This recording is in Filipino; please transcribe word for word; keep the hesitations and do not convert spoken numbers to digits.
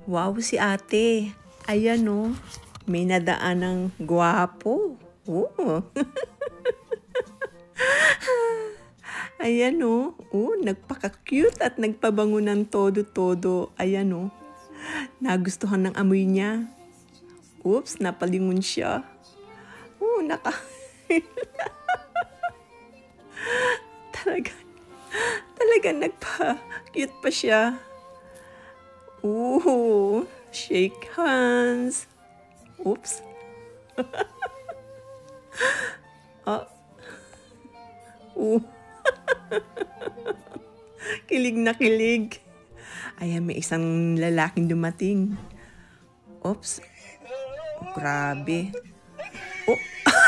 Wow, si ate. Ayan oh, may nadaan ng gwapo. Oh. Ayan oh, oh, nagpaka-cute at nagpabango ng todo-todo. Ayan oh, nagustuhan ng amoy niya. Oops, napalingon siya. Oh, naka... talaga, talaga nagpa-cute pa siya. Ooh, shake hands. Oops. Ah. Ooh. Kilig na kilig. Ayan, may isang lalaking dumating. Oops. Oh, grabe. Oh.